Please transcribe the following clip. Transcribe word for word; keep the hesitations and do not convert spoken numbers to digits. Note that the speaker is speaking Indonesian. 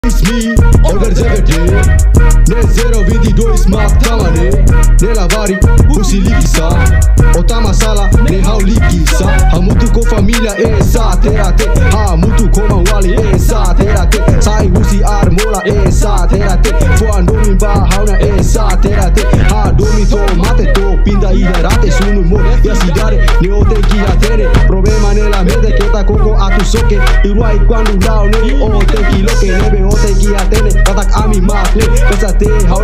Me, order Z V D Ne zero vinte e dois mata-mane Ne lavari, pusi liquisa Ota masala, ne hau liquisa Ha mutu com família, esa terate Ha mutu com mawali, esa terate Sai usi armola, esa terate Foa nomi ba hauna, esa terate Ha domi tomate, to pinda e herate Sunu mo, e a cidade, ne o tem que atene Problema nella mente, que ta coco a tu soque Iruai quando lao, ne o tem que loque Nebe o tem que atene, katak ami makle Pensate, hau